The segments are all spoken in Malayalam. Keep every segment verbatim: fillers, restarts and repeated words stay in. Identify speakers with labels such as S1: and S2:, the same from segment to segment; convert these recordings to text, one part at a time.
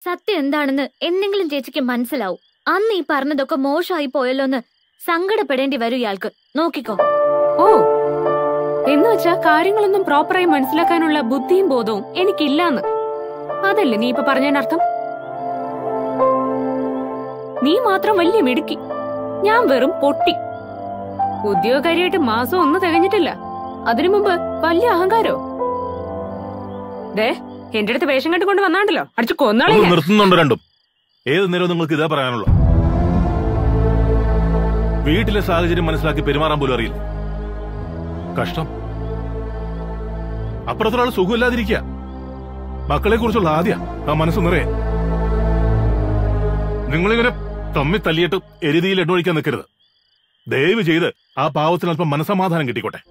S1: സത്യം എന്താണെന്ന് എന്തെങ്കിലും ചേച്ചിക്ക് മനസ്സിലാവും. അന്ന് ഈ പറഞ്ഞതൊക്കെ മോശമായി പോയല്ലോന്ന് സങ്കടപ്പെടേണ്ടി വരും ഇയാൾക്ക്. നോക്കിക്കോ.
S2: ഓ, എന്ന് വെച്ചാ കാര്യങ്ങളൊന്നും പ്രോപ്പറായി മനസ്സിലാക്കാനുള്ള ബുദ്ധിയും ബോധവും എനിക്കില്ലാന്ന് അതല്ലേ നീ ഇപ്പൊ പറഞ്ഞതിനർത്ഥം? നീ മാത്രം വലിയ മിടുക്കി, ഞാൻ വെറും പൊട്ടി. ഉദ്യോഗകാരിയായിട്ട് മാസം ഒന്നും തികഞ്ഞിട്ടില്ല, അതിനു മുമ്പ് വലിയ അഹങ്കാരോ? ദേ, എന്റെ അടുത്ത് വേഷം കെട്ടുകൊണ്ട് വന്നാണ്ടല്ലോ, അടിച്ചു കൊന്നാളെ.
S3: നിർത്തുന്നുണ്ടോ രണ്ടും? ഏത് നേരവും നിങ്ങൾക്ക് ഇതാ പറയാനുള്ളൂ? വീട്ടിലെ സാഹചര്യം മനസ്സിലാക്കി പെരുമാറാൻ പോലും അറിയില്ല. കഷ്ടം. അപ്പുറത്തൊരാൾ സുഖമില്ലാതിരിക്കുക, മക്കളെ കുറിച്ചുള്ള ആദ്യ ആ മനസ്സ് നിറയെ. നിങ്ങളിങ്ങനെ തമ്മിൽ തല്ലിയിട്ട് എരുതിയിൽ എണ്ണൊഴിക്കാൻ നിൽക്കരുത്. ദയവ് ചെയ്ത് ആ പാവത്തിന് അല്പം മനസമാധാനം കിട്ടിക്കോട്ടെ.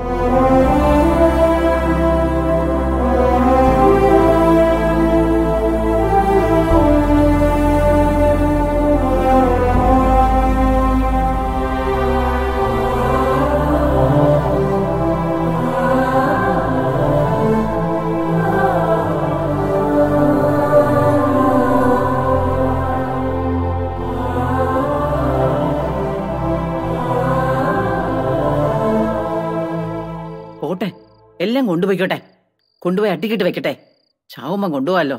S4: എല്ലാം കൊണ്ടുപോയിക്കോട്ടെ, കൊണ്ടുപോയി അട്ടിക്കിട്ട് വെക്കട്ടെ, ചാവുമ്പം കൊണ്ടുപോവാല്ലോ.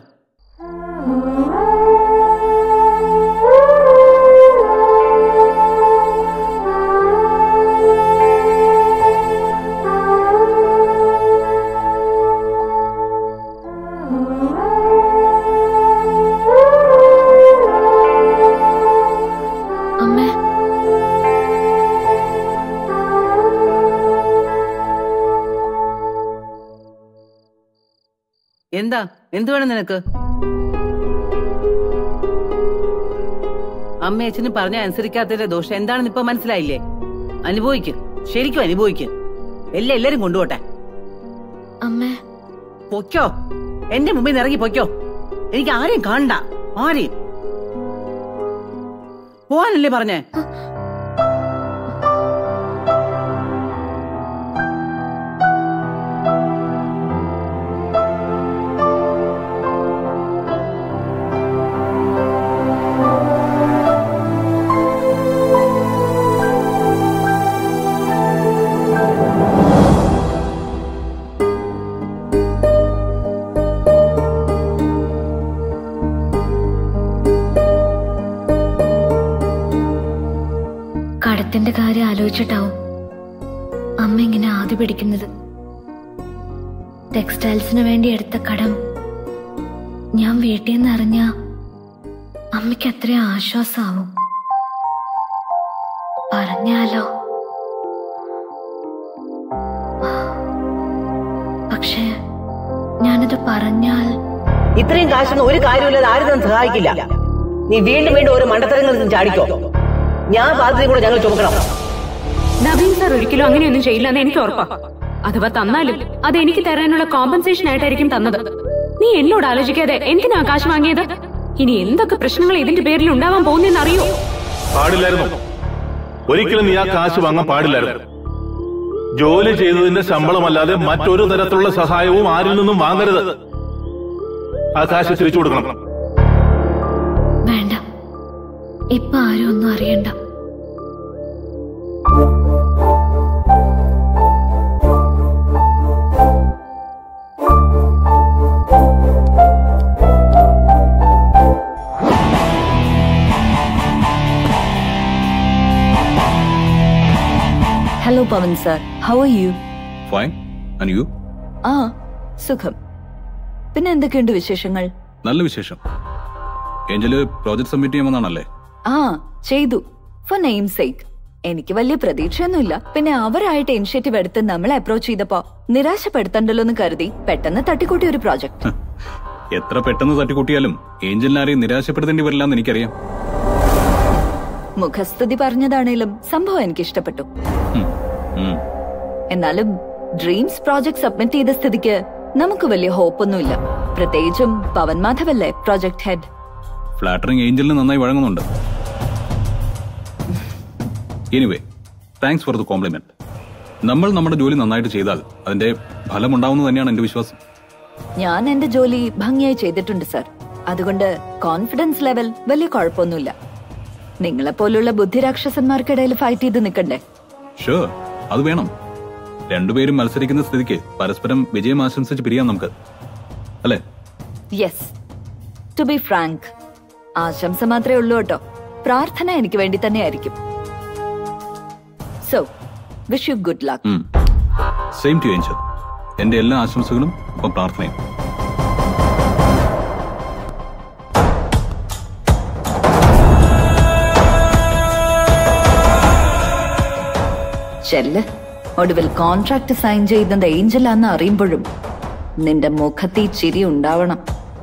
S4: എന്താ, എന്തു വേണം നിനക്ക്? അമ്മ അച്ഛന് പറഞ്ഞ അനുസരിക്കാത്തതിന്റെ ദോഷം എന്താണെന്ന് ഇപ്പൊ മനസ്സിലായില്ലേ? അനുഭവിക്കും, ശരിക്കും അനുഭവിക്കും. എല്ലാം എല്ലാരും കൊണ്ടുപോട്ടെ. പൊയ്ക്കോ, എന്റെ മുമ്പിൽ നിന്ന് ഇറങ്ങി പൊയ്ക്കോ. എനിക്ക് ആരെയും കാണണ്ട, ആരെയും. പോവാനല്ലേ പറഞ്ഞേ?
S1: കടത്തിന്റെ കാര്യം ആലോചിച്ചിട്ടാവും അമ്മ ഇങ്ങനെ ആദ്യ പിടിക്കുന്നത്. ടെക്സ്റ്റൈൽസിന് വേണ്ടി എടുത്ത കടം ഞാൻ വീട്ടിൽ നിന്ന് അറിഞ്ഞ അമ്മയ്ക്ക് അത്രയും ആശ്വാസമാവും. പറഞ്ഞാലോ? പക്ഷേ ഞാനത് പറഞ്ഞാൽ
S4: ഇത്രയും കാശൊന്നും ഒരു കാര്യമില്ലാതെ ആരും സഹായിക്കില്ല. നീ വീണ്ടും വീണ്ടും ഒരു മണ്ടത്തരങ്ങളിൽ ചാടിക്കോ. ഞാൻ ബാധ്യത കൂടെ ഞങ്ങൾ ചുമക്കണം.
S2: നവീൻ സാർ ഒരിക്കലും അങ്ങനെയൊന്നും ചെയ്യില്ലെന്ന് എനിക്ക് ഉറപ്പാ. അഥവാ തന്നാലും അത് എനിക്ക് തരാനുള്ള കോമ്പൻസേഷൻ ആയിട്ടായിരിക്കും തന്നത്. നീ എന്നോട് ആലോചിക്കാതെ എന്തിനാ കാശ് വാങ്ങിയത്? ഇനി എന്തൊക്കെ പ്രശ്നങ്ങൾ ഇതിന്റെ പേരിൽ ഉണ്ടാവാൻ പോകുന്നെന്ന് അറിയോ?
S3: പാടില്ലായിരുന്നു, ഒരിക്കലും നീ ആ കാശ് വാങ്ങാൻ പാടില്ലായിരുന്നു. ജോലി ചെയ്തതിന്റെ ശമ്പളമല്ലാതെ മറ്റൊരു തരത്തിലുള്ള സഹായവും ആരിൽ നിന്നും വാങ്ങരുത്. ആ കാശ് തിരിച്ചു കൊടുക്കണം.
S1: വേണ്ട, ഇപ്പൊ ആരും ഒന്നും അറിയണ്ട.
S5: Hello, Pavan sir. How are you?
S6: Fine. And you?
S5: ആ, സുഖം. പിന്നെ എന്തൊക്കെയുണ്ട് വിശേഷങ്ങൾ?
S6: നല്ല വിശേഷം. ഏഞ്ചല് പ്രോജക്ട് സബ്മിറ്റ് ചെയ്യുമെന്നാണല്ലേ?
S5: ആ, ചെയ്തു. For namesake. എനിക്ക് വലിയ പ്രതീക്ഷയൊന്നുമില്ല. പിന്നെ അവരായിട്ട് ഇനിഷ്യേറ്റീവ് എടുത്ത് നമ്മളെ അപ്രോച്ച് ചെയ്തപ്പോ നിരാശപ്പെടുത്തണ്ടല്ലോ എന്ന് കരുതി പെട്ടെന്ന് തട്ടിക്കൂട്ടിയ ഒരു പ്രോജക്ട്.
S6: എത്ര പെട്ടെന്ന് തട്ടിക്കൂട്ടിയാലും ഏഞ്ചലിനെ ആരെയും നിരാശപ്പെടുത്തേണ്ടി വരില്ല എന്ന് എനിക്കറിയാം.
S5: മുഖസ്തുതി പറഞ്ഞതാണേലും സംഭവം എനിക്ക് ഇഷ്ടപ്പെട്ടു. എന്നാലും ഡ്രീംസ് പ്രോജക്ട് സബ്മിറ്റ് ചെയ്ത സ്ഥിതിക്ക് നമുക്ക് വലിയ ഹോപ്പൊന്നുമില്ല. പ്രത്യേകിച്ചും പവൻ മാധവല്ലേ പ്രോജക്ട് ഹെഡ്.
S6: ഫ്ലാറ്ററിംഗ് ഏഞ്ചലിന് നന്നായി വഴങ്ങുന്നുണ്ട്. Anyway, thanks for the compliment. നമ്മൾ നമ്മുടെ ജോലി നന്നായിട്ട് ചെയ്താൽ അതിന്റെ ഫലം ഉണ്ടാവുന്നത് തന്നെയാണ് എന്റെ വിശ്വാസം.
S5: ഞാൻ എന്റെ ജോലി ഭംഗിയായി ചെയ്തിട്ടുണ്ട് സർ. അതുകൊണ്ട് കോൺഫിഡൻസ് ലെവൽ വലിയ കുഴപ്പമൊന്നുമില്ല. നിങ്ങളെപ്പോലുള്ള ബുദ്ധിരാക്ഷസന്മാർക്കിടയിൽ ഫൈറ്റ് ചെയ്ത് നിൽക്കണ്ടേ?
S6: ഷുവർ, അത് വേണം. രണ്ടുപേരും മത്സരിക്കുന്ന സ്ഥിതിക്ക് പരസ്പരം വിജയം ആശംസിച്ച് പിരിയാം നമുക്ക്, അല്ലേ?
S5: യെസ്. ടു ബി ഫ്രാങ്ക്, ആശംസ മാത്രമേ ഉള്ളൂ കേട്ടോ. പ്രാർത്ഥന എനിക്ക് വേണ്ടി തന്നെ ആയിരിക്കും. So wish you good luck.
S6: Same to Angel. എന്റെ എല്ലാ ആശംസകളും ഒപ്പം പ്രാർത്ഥനയും.
S5: ചെല്ല്. ഒടുവിൽ കോൺട്രാക്ട് സൈൻ ചെയ്യുന്നത് ഏഞ്ചലാന്ന് അറിയുമ്പോഴും നിന്റെ മുഖത്ത് ഈ ചിരി ഉണ്ടാവണം.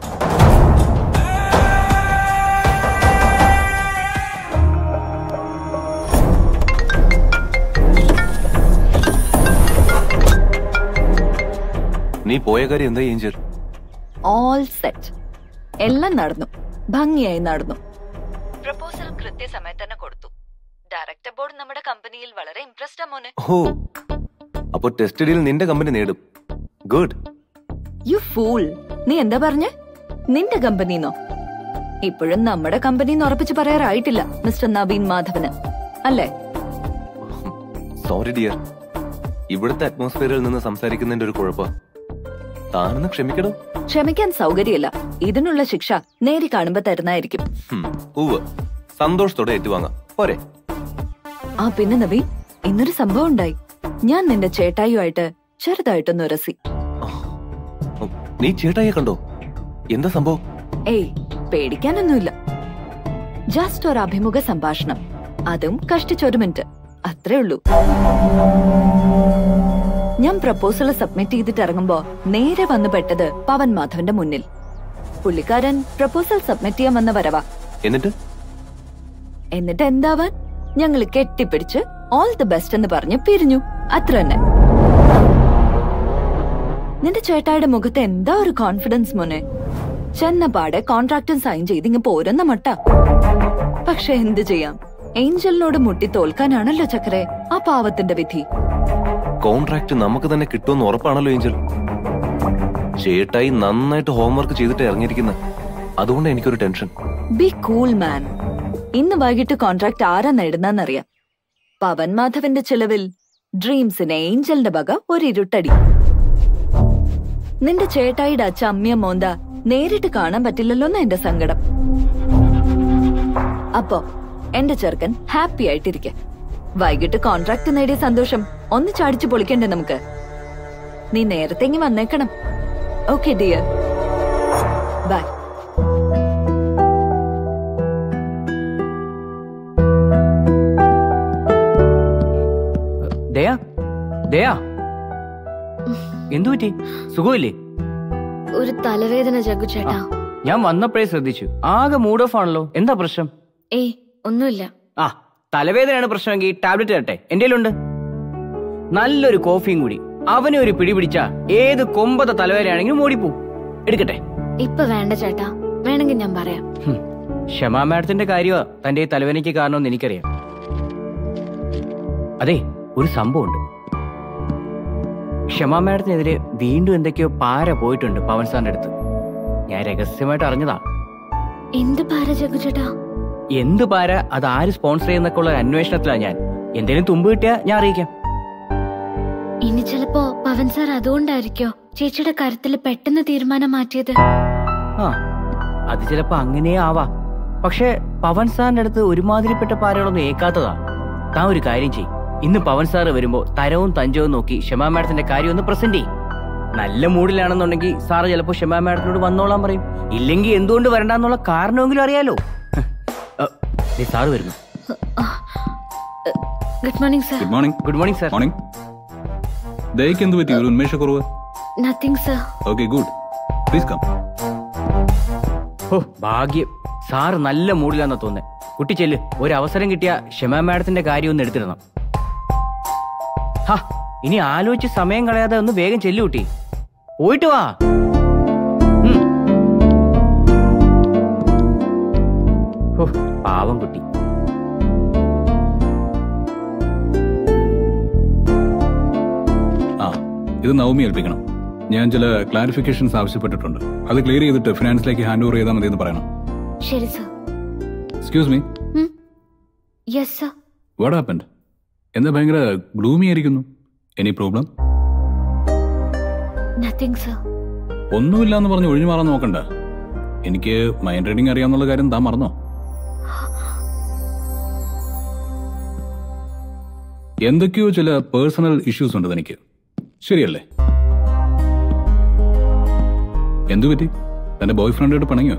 S7: നീ പോയ കാര്യം എന്താ ഏഞ്ചൽ?
S5: All set. എല്ലാം നടന്നു, ഭംഗിയായി നടന്നു. പ്രപ്പോസൽ കൃത്യസമയത്ത് തന്നെ കൊടുത്തു. ഡയറക്ടർ ബോർഡ് നമ്മുടെ കമ്പനിയിൽ വളരെ ഇംപ്രസ്ഡ് മോനെ.
S7: ഓ, അപ്പൊ ടെസ്റ്റ് ഡീൽ നിന്റെ കമ്പനി നേടും. ഗുഡ്.
S5: You fool. നീ എന്താ പറഞ്ഞേ? നിന്റെ കമ്പനിന്നോ? ഇപ്പോഴും നമ്മുടെ കമ്പനിന്ന് ഉറപ്പിച്ച് പറയാറായിട്ടില്ല മിസ്റ്റർ നവീൻ മാധവന്, അല്ലേ?
S7: സോറി ഡിയർ, ഇവിടുത്തെ അറ്റ്മോസ്ഫിയറിൽ നിന്ന് സംസാരിക്കുന്നതിന്റെ ഒരു കുഴപ്പം. താനൊന്ന് ക്ഷമിക്കണം.
S5: ക്ഷമിക്കാൻ സൗകര്യമില്ല. ഇതിനുള്ള ശിക്ഷ നേരി കാണുമ്പോ തരുന്നതായിരിക്കും.
S7: സന്തോഷത്തോടെ ഏറ്റുവാങ്ങാം, പോരെ?
S5: ആ പിന്നെ നവീൻ, ഇന്നൊരു സംഭവം ഉണ്ടായി. ഞാൻ നിന്റെ ചേട്ടായിയുമായിട്ട് ചെറുതായിട്ടൊന്ന് ഉരസി.
S7: നീ ചേട്ടായിയെ കണ്ടോ? എന്താ സംഭവം?
S5: ഏയ്, പേടിക്കാനൊന്നുമില്ല. ജസ്റ്റ് ഒരു അഭിമുഖ സംഭാഷണം, അതും കഷ്ടിച്ചൊരു മിനിറ്റ്, അത്രേ ഉള്ളൂ. ഞാൻ പ്രപ്പോസൽ സബ്മിറ്റ് ചെയ്തിട്ട് ഇറങ്ങുമ്പോ നേരെ വന്നു പെട്ടത് പവൻ മാധവന്റെ മുന്നിൽ. പുള്ളിക്കാരൻ പ്രപ്പോസൽ സബ്മിറ്റ് ചെയ്യാൻ വന്ന വരവാ.
S7: എന്നിട്ട്
S5: എന്നിട്ട് എന്താവാൻ, ഞങ്ങൾ കെട്ടിപ്പിടിച്ച് ഓൾ ദി ബെസ്റ്റ് എന്ന് പറഞ്ഞ് പിരിഞ്ഞു. അത്ര തന്നെ. നിന്റെ ചേട്ടായുടെ മുഖത്ത് എന്താ ഒരു കോൺഫിഡൻസ് മോനെ. ചെന്നപാടെ കോൺട്രാക്റ്റും സൈൻ ചെയ്ത് ഇങ്ങ് പോരുന്ന മട്ട. പക്ഷെ എന്ത് ചെയ്യാം, ഏഞ്ചലിനോട് മുട്ടി തോൽക്കാനാണല്ലോ ചക്കരെ ആ പാവത്തിന്റെ വിധി.
S7: കോൺട്രാക്ട് നമുക്ക് തന്നെ കിട്ടുമെന്ന് ഉറപ്പാണല്ലോ ഏഞ്ചൽ. ചേട്ടായി നന്നായിട്ട് ഹോംവർക്ക് ചെയ്തിട്ട് ഇറങ്ങിയിരിക്കുന്നത്, അതുകൊണ്ട് എനിക്കൊരു ടെൻഷൻ.
S5: B cool man. ഇന്ന് വൈകിട്ട് കോൺട്രാക്ട് ആരാ നേടുന്നറിയാം. പവൻ മാധവന്റെ ചിലവിൽ ഡ്രീംസിന് ഏഞ്ചലിന്റെ വക ഒരു ഇരുട്ടടി. നിന്റെ ചേട്ടായിയുടെ അച്ഛ അമ്മിയ മോന്ത നേരിട്ട് കാണാൻ പറ്റില്ലല്ലോ എന്ന് എന്റെ സങ്കടം. അപ്പോ എന്റെ ചെറുക്കൻ ഹാപ്പി ആയിട്ടിരിക്കെ. വൈകിട്ട് കോൺട്രാക്ട് നേടിയ സന്തോഷം ഒന്ന് ചാടിച്ചു പൊളിക്കണ്ടേ നമുക്ക്? നീ നേരത്തെ ഇങ്ങ് വന്നേക്കണം. Okay dear, bye.
S8: Daya, Daya, എന്തു പറ്റി? സുഖമില്ലേ?
S1: ഒരു തലവേദന ജഗ്ഗു ചേട്ടാ.
S8: ഞാൻ വന്നപ്പോഴേ ശ്രദ്ധിച്ചു. ആകെ മൂഡ് ഓഫ് ആണല്ലോ. എന്താ പ്രശ്നം?
S1: ഏയ് ഒന്നുമില്ല.
S8: ആ, തലവേദനയാണ് പ്രശ്നമെങ്കിൽ ടാബ്ലറ്റ് തരട്ടെ, എന്റെ കയ്യിലുണ്ട്. നല്ലൊരു കോഫിയും കൂടി. അവനെ ഒരു പിടി പിടിച്ചാ ഏത് കൊമ്പത്തെ തലവേദനയാണെങ്കിലും ഓടിപ്പോ. എടുക്കട്ടെ?
S1: ഇപ്പൊ വേണ്ട ചേട്ടാ, വേണമെങ്കിൽ ഞാൻ പറയാം.
S8: ക്ഷമാ മാഡത്തിന്റെ കാര്യമാ തന്റെ തലവേദനയ്ക്ക് കാരണമെന്ന് എനിക്കറിയാം. അതെ, ഒരു സംഭവമുണ്ട്. ക്ഷമാ മാഡത്തിനെതിരെ വീണ്ടും എന്തൊക്കെയോ പാര പോയിട്ടുണ്ട് പവൻ സാറിന്റെ അടുത്ത്. ഞാൻ രഹസ്യമായിട്ട് അറിഞ്ഞതാ.
S1: എന്ത് പാര ജഗ്ഗു ചേട്ടാ?
S8: എന്ത് പാര, അത് ആര് സ്പോൺസർ ചെയ്യുന്നൊക്കെ ഉള്ള അന്വേഷണത്തിലാണ് ഞാൻ. എന്തേലും തുമ്പ് കിട്ടിയാ ഞാൻ അറിയിക്കാം.
S1: ഇനി ചിലപ്പോ പവൻ സാർ അതുകൊണ്ടായിരിക്കോ ചേച്ചിയുടെ കാര്യത്തിൽ പെട്ടെന്ന് തീരുമാനം മാറ്റിയത്?
S8: ആ, അത് ചിലപ്പോ അങ്ങനെ ആവാ. പക്ഷെ പവൻ സാറിന്റെ അടുത്ത് ഒരുമാതിരിപ്പെട്ട പാരകളൊന്നും ഏക്കാത്തതാ. താൻ ഒരു കാര്യം ചെയ്യും, ഇന്ന് പവൻ സാറ് വരുമ്പോ തരവും തഞ്ചവും നോക്കി ക്ഷമാ മാഡത്തിന്റെ കാര്യം ഒന്ന് പ്രസന്റ് ചെയ്യും. നല്ല മൂഡിലാണെന്നുണ്ടെങ്കിൽ സാറ് ചിലപ്പോ ക്ഷമാ മാഡത്തിനോട് വന്നോളാൻ പറയും. ഇല്ലെങ്കിൽ എന്തുകൊണ്ട് വരണ്ടെന്നുള്ള കാരണമെങ്കിലും അറിയാലോ. സാറ് വരുന്നു.
S1: Good morning sir.
S6: Good morning.
S8: Good morning sir.
S6: Morning. ദയക്ക് എന്ത് പറ്റി? ഒരു ഉന്മേഷക്കുറവ്?
S1: Nothing sir.
S6: Okay, good. Please come.
S8: ഓ ഭാഗ്യം, സാറ് നല്ല മൂഡിലാന്നാ തോന്നുന്നത്. കുട്ടി ചെല്ല്, ഒരു അവസരം കിട്ടിയ ക്ഷമാ മാഡത്തിന്റെ കാര്യം ഒന്ന് എടുത്തിടണം. ഹാ, ഇനി ആലോചിച്ച് സമയം കളയാതെ ഒന്ന് വേഗം ചെല്ലു കുട്ടി. പോയിട്ട് വാ. ഓ പാവം കുട്ടി.
S6: ആ, ഇത് നവമി ഏൽപ്പിക്കണം. ഞാൻ ചില ക്ലാരിഫിക്കേഷൻസ് ആവശ്യപ്പെട്ടിട്ടുണ്ട്. അത് ക്ലിയർ ചെയ്തിട്ട് ഫിനാൻസിലേക്ക് ഹാൻഡ് ഓവർ ചെയ്താൽ മതി എന്ന് പറയണം.
S1: ശരി sir.
S6: Excuse me.
S1: Yes sir.
S6: What happened? എന്താ ഭയങ്കര ഗ്ലൂമി ആയിരിക്കുന്നു? Any problem?
S1: Nothing sir.
S6: ഒന്നുമില്ല എന്ന് പറഞ്ഞ് ഒഴിഞ്ഞു മാറാൻ നോക്കണ്ട. എനിക്ക് മൈൻഡ് റീഡിംഗ് അറിയാവുന്ന കാര്യം താൻ മറന്നോ? എന്തൊക്കെയോ ചില പേഴ്സണൽ ഇഷ്യൂസ് ഉണ്ട് തനിക്ക്, ശരിയല്ലേ? എന്തു പറ്റി? തന്റെ ബോയ് ഫ്രണ്ടായിട്ട് പണങ്ങിയോ?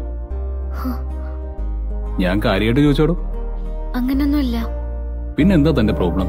S6: ഞാൻ കാര്യമായിട്ട് ചോദിച്ചോടോ.
S1: അങ്ങനൊന്നുമില്ല.
S6: പിന്നെന്താ തന്റെ പ്രോബ്ലം?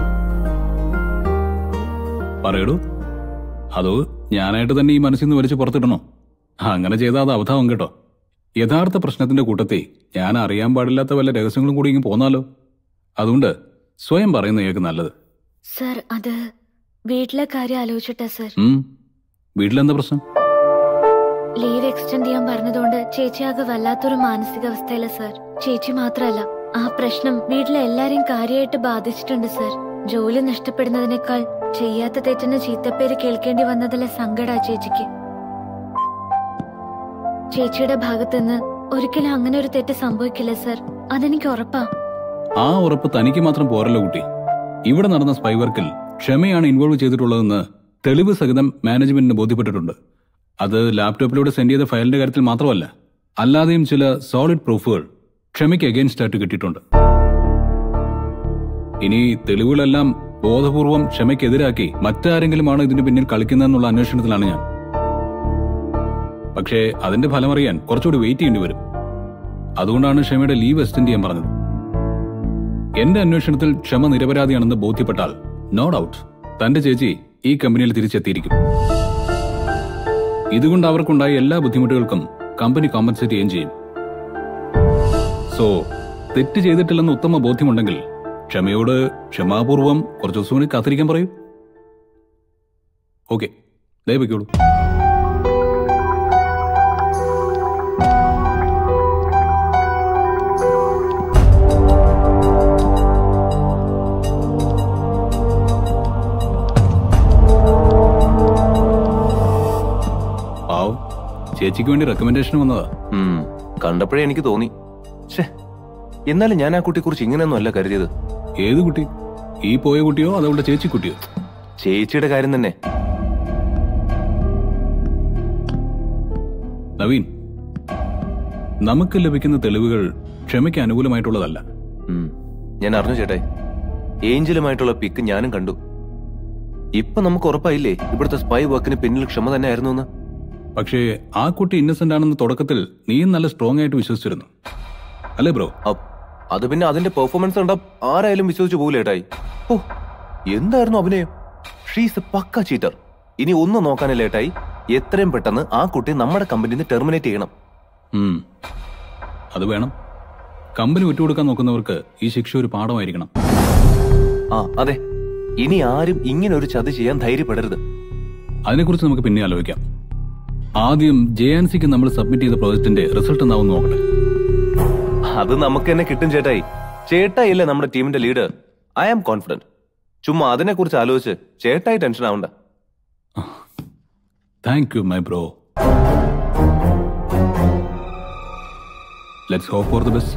S6: പറയടൂ. അതോ ഞാനായിട്ട് തന്നെ ഈ മനസ്സിൽ നിന്ന് വലിച്ചു പുറത്തിടണോ? അങ്ങനെ ചെയ്താൽ അത് അബദ്ധമാവും കേട്ടോ. യഥാർത്ഥ പ്രശ്നത്തിന്റെ കൂട്ടത്തിൽ ഞാൻ അറിയാൻ പാടില്ലാത്ത വല്ല രഹസ്യങ്ങളും കൂടി ഇങ്ങനെ പോന്നാലോ? അതുകൊണ്ട് സ്വയം പറയുന്ന കേൾക്ക് നല്ലത്.
S1: സർ, അത് വീട്ടിലെ കാര്യം ആലോചിച്ചിട്ടാ സർ.
S6: വീട്ടിലെന്താ പ്രശ്നം?
S1: ലീവ് എക്സ്റ്റെൻഡ് ചെയ്യാൻ പറഞ്ഞതുകൊണ്ട് ചേച്ചി ആകെ വല്ലാത്തൊരു മാനസികാവസ്ഥയില സർ. ചേച്ചി മാത്രമല്ല, ആ പ്രശ്നം വീട്ടിലെ എല്ലാരെയും കാര്യമായിട്ട് ബാധിച്ചിട്ടുണ്ട് സർ. ജോലി നഷ്ടപ്പെടുന്നതിനേക്കാൾ ചെയ്യാത്ത തെറ്റിന് ചീത്തപ്പേര് കേൾക്കേണ്ടി വന്നതല്ല സങ്കടാ ചേച്ചിക്ക്. ചേച്ചിയുടെ ഭാഗത്തുനിന്ന് ഒരിക്കലും അങ്ങനെ ഒരു തെറ്റ് സംഭവിക്കില്ല സർ, അതെനിക്ക് ഉറപ്പാ.
S6: ആ ഉറപ്പ് തനിക്ക് മാത്രം പോരല്ലോ കുട്ടി. ഇവിടെ നടന്ന സ്പൈ വർക്കിൽ ക്ഷമയാണ് ഇൻവോൾവ് ചെയ്തിട്ടുള്ളതെന്ന് തെളിവ് സഹിതം മാനേജ്മെന്റിന് ബോധ്യപ്പെട്ടിട്ടുണ്ട്. അത് ലാപ്ടോപ്പിലൂടെ സെൻഡ് ചെയ്ത ഫയലിന്റെ കാര്യത്തിൽ മാത്രമല്ല, അല്ലാതെയും ചില സോളിഡ് പ്രൂഫുകൾ ക്ഷമയ്ക്ക് അഗെയിൻസ്റ്റ് ആയിട്ട് കിട്ടിയിട്ടുണ്ട്. ഇനി തെളിവുകളെല്ലാം ബോധപൂർവം ക്ഷമയ്ക്കെതിരാക്കി മറ്റാരെങ്കിലുമാണ് ഇതിന് പിന്നിൽ കളിക്കുന്നതെന്നുള്ള അന്വേഷണത്തിലാണ് ഞാൻ. പക്ഷേ അതിന്റെ ഫലമറിയാൻ കുറച്ചുകൂടി വെയിറ്റ് ചെയ്യേണ്ടി വരും. അതുകൊണ്ടാണ് ക്ഷമയുടെ ലീവ് എക്സ്റ്റെൻഡ് ചെയ്യാൻ പറഞ്ഞത്. എന്റെ അന്വേഷണത്തിൽ ക്ഷമ നിരപരാധിയാണെന്ന് ബോധ്യപ്പെട്ടാൽ നോ ഡൗട്ട് തന്റെ ചേച്ചി ഈ കമ്പനിയിൽ തിരിച്ചെത്തിയിരിക്കും. ഇതുകൊണ്ട് അവർക്കുണ്ടായ എല്ലാ ബുദ്ധിമുട്ടുകൾക്കും കമ്പനി കോമ്പൻസേറ്റ് ചെയ്യുകയും ചെയ്യും. സോ തെറ്റ് ചെയ്തിട്ടില്ലെന്ന് ഉത്തമ ബോധ്യമുണ്ടെങ്കിൽ ക്ഷമയോട് ക്ഷമാപൂർവം കുറച്ചു ദിവസം കൂടി കാത്തിരിക്കാൻ പറയൂ. ഓക്കെ, ദയവയ്ക്കോളൂ. ചേച്ചിക്ക് വേണ്ടി റെക്കമെൻഡേഷൻ വന്നതാ.
S7: കണ്ടപ്പോഴേ എനിക്ക് തോന്നി. എന്നാലും ഞാൻ ആ കുട്ടിയെ കുറിച്ച് ഇങ്ങനെയൊന്നും അല്ല കരുതിയത്.
S6: ഏത് കുട്ടി? ഈ പോയ കുട്ടിയോ അതവളുടെ ചേച്ചി കുട്ടിയോ?
S7: ചേച്ചിയുടെ കാര്യം തന്നെ.
S6: നവീൻ, നമുക്ക് ലഭിക്കുന്ന തെളിവുകൾ ക്ഷമയ്ക്ക് അനുകൂലമായിട്ടുള്ളതല്ല.
S7: ഞാൻ അറിഞ്ഞു ചേട്ടായി. ഏഞ്ചലുമായിട്ടുള്ള പിക്ക് ഞാനും കണ്ടു. ഇപ്പൊ നമുക്ക് ഉറപ്പായില്ലേ ഇവിടുത്തെ സ്പൈ വർക്കിന് പിന്നിൽ ക്ഷമ തന്നെ ആയിരുന്നു എന്ന്.
S6: പക്ഷേ ആ കുട്ടി ഇന്നസെന്റ് ആണെന്ന് തുടക്കത്തിൽ നീയും നല്ല സ്ട്രോങ് ആയിട്ട് വിശ്വസിച്ചിരുന്നു, അല്ലേ ബ്രോ?
S7: അത് പിന്നെ അതിന്റെ പെർഫോമൻസ് കണ്ടാ ആരായാലും വിശ്വസിച്ചു പോകില്ലേട്ടായി. ഓ, എന്തായിരുന്നു അഭിനയം! She's a pakka cheater. ഇനി ഒന്നും നോക്കാനില്ലേട്ടായി, എത്രയും പെട്ടെന്ന് ആ കുട്ടി നമ്മുടെ കമ്പനിന്ന് ടെർമിനേറ്റ് ചെയ്യണം.
S6: അത് വേണം. കമ്പനി വിട്ടുകൊടുക്കാൻ നോക്കുന്നവർക്ക് ഈ ശിക്ഷ ഒരു പാഠമായിരിക്കണം.
S7: ആ അതെ, ഇനി ആരും ഇങ്ങനെ ഒരു ചതി ചെയ്യാൻ ധൈര്യപ്പെടരുത്.
S6: അതിനെക്കുറിച്ച് നമുക്ക് പിന്നെ ആലോചിക്കാം. ആദ്യം ജെ ആൻ സിക്ക് നമ്മൾ സബ്മിറ്റ് ചെയ്ത പ്രോജക്ടിന്റെ റിസൾട്ട് എന്താവും നോക്കട്ടെ.
S7: അത് നമുക്ക് തന്നെ കിട്ടും ചേട്ടായി. ചേട്ടായി അല്ലേ നമ്മുടെ ടീമിന്റെ ലീഡർ. I am confident. ചുമ്മാ അതിനെ കുറിച്ച് ആലോചിച്ച് ചേട്ടായി ടെൻഷൻ ആവണ്ട.
S6: Thank you my bro. Let's hope for the best.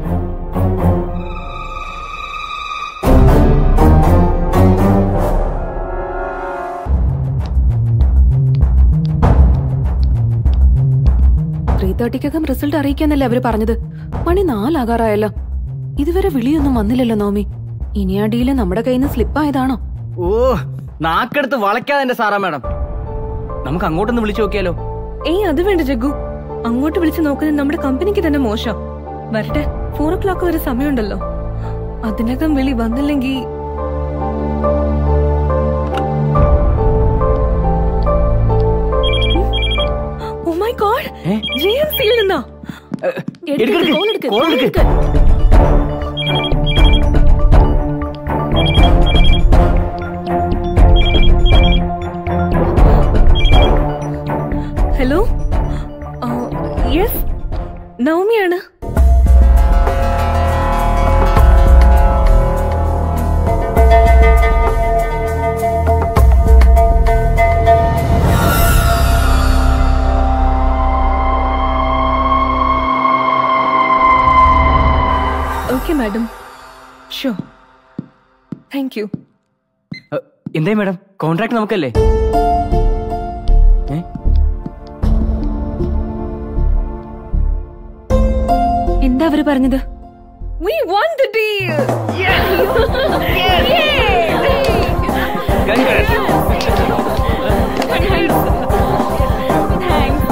S2: Three തേർട്ടിക്കകം റിസൾട്ട് അറിയിക്കാന്നല്ലേ അവര് പറഞ്ഞത്. മണി നാലാകാറായല്ലോ, ഇതുവരെ വിളിയൊന്നും വന്നില്ലല്ലോ നോമി. ഇനി ആ ഡീല് നമ്മുടെ കയ്യിൽ നിന്ന് സ്ലിപ്പായതാണോ?
S8: ഓ, നാക്കെടുത്ത് വളയ്ക്കാതെ എന്റെ സാറാ മാഡം. നമുക്ക് അങ്ങോട്ടൊന്ന് വിളിച്ചു നോക്കിയാലോ?
S9: ഏയ് അത് വേണ്ട ജഗ്ഗു, അങ്ങോട്ട് വിളിച്ചു നോക്കുന്നത് നമ്മുടെ കമ്പനിക്ക് തന്നെ മോശം. വരട്ടെ, ഫോർ ഓ ക്ലോക്ക് വരെ സമയമുണ്ടല്ലോ. അതിനകം വിളി വന്നില്ലെങ്കിൽ oh my god, J M സിയിൽ നിന്നാ. ഹലോ, യെസ് നവമിയാണ്. Okay madam. So, thank you.
S8: എന്തേ മാഡം, കോൺട്രാക്ട് നമുക്കല്ലേ?
S9: എന്താ അവര് പറഞ്ഞത്? We won the deal. Yes. Yes. Congrats. Thanks.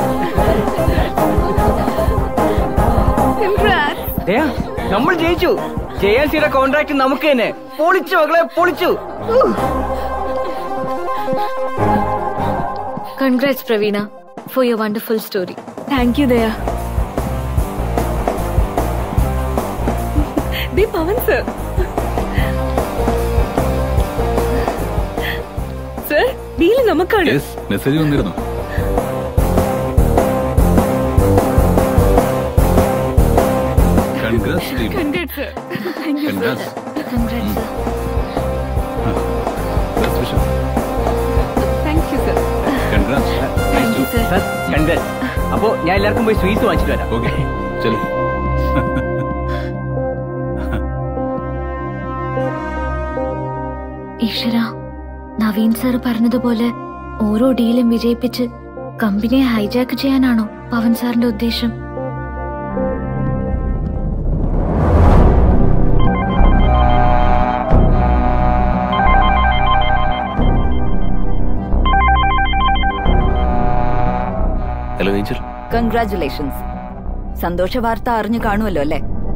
S9: Congrats.
S8: ദയാ, നമ്മൾ ജയിച്ചു. ജെ എൽ സിയുടെ കോൺട്രാക്ട് നമുക്ക് തന്നെ. പൊളിച്ചു മകളെ, പൊളിച്ചു.
S1: Congrats Pravina for your wonderful story.
S9: Thank you Daya. ദേ പവൻ സർ. സർ, ഡീൽ നമുക്കാണ്.
S6: മെസ്സേജ് വന്നിരുന്നു. Congrats team.
S9: Congrats sir. Thank you.
S6: Congrats.
S1: Congrats sir.
S6: Best wishes.
S9: Thank you sir.
S6: Congrats.
S1: Thank you sir.
S8: Sir, congrats. അപ്പോ ഞാൻ എല്ലാവർക്കും പോയി സ്വീറ്റ്സ് വാങ്ങിച്ചിട്ട് വരാം.
S6: ഓക്കെ, ചെല്ലു.
S1: ഈശ്വര, നവീൻ സാർ പറഞ്ഞതുപോലെ ഓരോ ഡീലും വിജയിപ്പിച്ച് കമ്പനിയെ ഹൈജാക്ക് ചെയ്യാനാണോ പവൻ സാറിന്റെ ഉദ്ദേശം?
S7: Hello Angel.
S5: കൺഗ്രാറ്റുലേഷൻസ്. സന്തോഷ വാർത്ത അറിഞ്ഞു കാണുമല്ലോ അല്ലേ?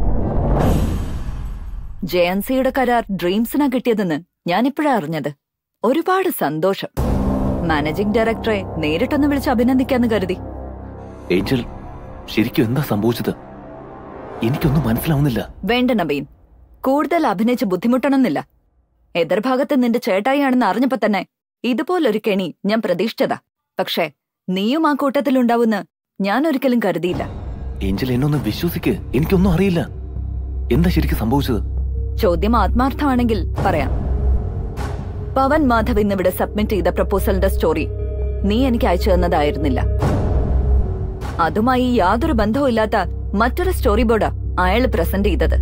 S5: ജെ എൻ സിയുടെ കരാർ ഡ്രീംസിനാ കിട്ടിയതെന്ന് ഞാനിപ്പോഴാ അറിഞ്ഞത്. ഒരുപാട് സന്തോഷം. മാനേജിംഗ് ഡയറക്ടറെ നേരിട്ടൊന്ന് വിളിച്ച് അഭിനന്ദിക്കാന്ന് കരുതി.
S7: ഏഞ്ചൽ, ശരിക്കും എന്താ സംഭവിച്ചത്? എനിക്കൊന്നും മനസ്സിലാവുന്നില്ല.
S5: വേണ്ട നബീൻ, കൂടുതൽ അഭിനയിച്ച് ബുദ്ധിമുട്ടണമെന്നില്ല. എതിർഭാഗത്ത് നിന്റെ ചേട്ടായിയാണെന്ന് അറിഞ്ഞപ്പോ തന്നെ ഇതുപോലൊരു കെണി ഞാൻ പ്രതീക്ഷിച്ചതാ. പക്ഷേ നീയും ആ കൂട്ടത്തിലുണ്ടാവുന്ന് ഞാൻ ഒരിക്കലും കരുതിയില്ല.
S7: ഏഞ്ചൽ, എന്നൊന്ന് വിശ്വസിക്ക്. എനിക്കൊന്നും അറിയില്ല. എന്താ ശരിക്കും സംഭവിച്ചത്?
S5: ചോദ്യം ആത്മാർത്ഥമാണെങ്കിൽ പറയാം. പവൻ മാധവ് ഇന്നിവിടെ സബ്മിറ്റ് ചെയ്ത പ്രപ്പോസലിന്റെ സ്റ്റോറി നീ എനിക്ക് അയച്ചു തന്നതായിരുന്നില്ല. അതുമായി യാതൊരു ബന്ധവും ഇല്ലാത്ത മറ്റൊരു സ്റ്റോറി ബോർഡാ അയാൾ പ്രസന്റ് ചെയ്തത്.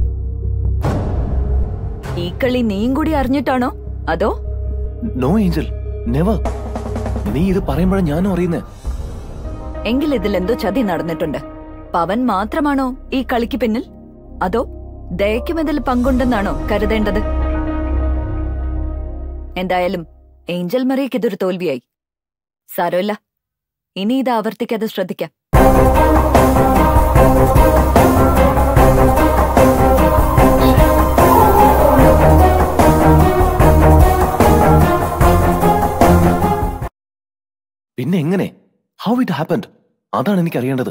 S5: ഈ കളി നീയും കൂടി അറിഞ്ഞിട്ടാണോ അതോ?
S7: No Angel, never. നീ ഇത് പറയുമ്പോഴാണ് ഞാനും അറിയുന്നേ.
S5: എങ്കിൽ ഇതിലെന്തോ ചതി നടന്നിട്ടുണ്ട്. പവൻ മാത്രമാണോ ഈ കളിക്ക് പിന്നിൽ, അതോ ദയക്കും ഇതിൽ പങ്കുണ്ടെന്നാണോ കരുതേണ്ടത്? എന്തായാലും ഏഞ്ചൽ മറിയക്ക് ഇതൊരു തോൽവിയായി. സാരമില്ല, ഇനി ഇത് ആവർത്തിക്കാതെ ശ്രദ്ധിക്കാം.
S7: പിന്നെ എങ്ങനെ? How it happened? അതാണ് എനിക്ക് അറിയേണ്ടത്.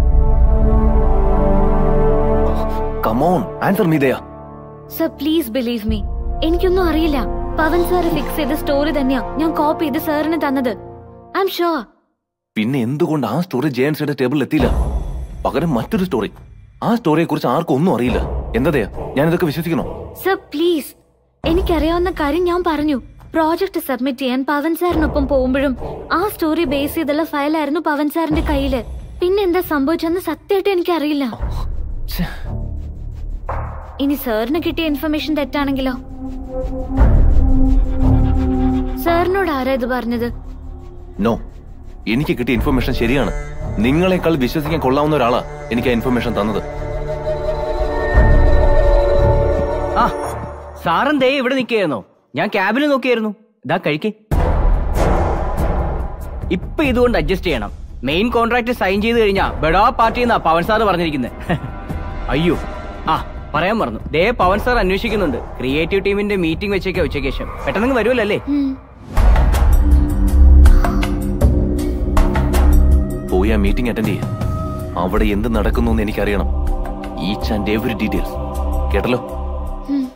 S7: Come on, answer me Daya.
S1: Sir please believe me, എനിക്കൊന്നും അറിയില്ല. പവൻ സാർ ഫിക്സ് ചെയ്ത സ്റ്റോറി തന്നെയാ ഞാൻ കോപ്പി ചെയ്ത് സാറിന് തന്നത്. I'm sure.
S7: പിന്നെ എന്തുകൊണ്ട് ആ സ്റ്റോറി ജെ എൻ സിയുടെ ടേബിളിൽ എത്തിയില്ല? പകരം മറ്റൊരു സ്റ്റോറി. ആ സ്റ്റോറിയെ കുറിച്ച് ആർക്കും ഒന്നും അറിയില്ല. എന്താ ദയാ, ഞാൻ ഇതൊക്കെ വിശ്വസിക്കണോ?
S1: സർ പ്ലീസ്, എനിക്കറിയാവുന്ന കാര്യം ഞാൻ പറഞ്ഞു. പ്രോജക്ട് സബ്മിറ്റ് ചെയ്യാൻ പവൻ സാറിനൊപ്പം പോകുമ്പോഴും ആ സ്റ്റോറി ബേസ് ചെയ്തുള്ള ഫയലായിരുന്നു പവൻ സാറിന്റെ കയ്യില്. പിന്നെ എന്താ സംഭവിച്ചെന്ന് സത്യമായിട്ട് എനിക്കറിയില്ല. ഇനി സാറിന് കിട്ടിയ ഇൻഫർമേഷൻ തെറ്റാണെങ്കിലോ? സാറിനോട് ആരാ ഇത് പറഞ്ഞത്?
S7: നോ, എനിക്ക് കിട്ടിയ ഇൻഫർമേഷൻ ശരിയാണ്. നിങ്ങളെക്കാൾ വിശ്വസിക്കാൻ കൊള്ളാവുന്ന ഒരാളാ എനിക്ക് ആ ഇൻഫർമേഷൻ തന്നത്.
S8: ആ സാറും ദേ ഇവിടെ നിൽക്കുകയായിരുന്നോ? ഞാൻ ക്യാബിന് നോക്കിയായിരുന്നു. ഇതാ കഴിക്കേ. ഇപ്പൊ ഇതുകൊണ്ട് അഡ്ജസ്റ്റ് ചെയ്യണം. മെയിൻ കോൺട്രാക്ട് സൈൻ ചെയ്ത് കഴിഞ്ഞാ ബെഡാ പാർട്ടി എന്നാ പവൻ സാർ പറഞ്ഞിരിക്കുന്നത്. അയ്യോ, ആ പറയാൻ പറഞ്ഞു. ദേ പവൻ സാർ അന്വേഷിക്കുന്നുണ്ട്. ക്രിയേറ്റീവ് ടീമിന്റെ മീറ്റിംഗ് വെച്ചേക്കാ ഉച്ചയ്ക്ക് ശേഷം. പെട്ടെന്ന് വരുമല്ലേ?
S7: പോയി ആ മീറ്റിംഗ് അറ്റൻഡ് ചെയ്യാം. അവിടെ എന്ത് നടക്കുന്നു എന്ന് എനിക്കറിയണം. Each and every details. കേട്ടല്ലോ?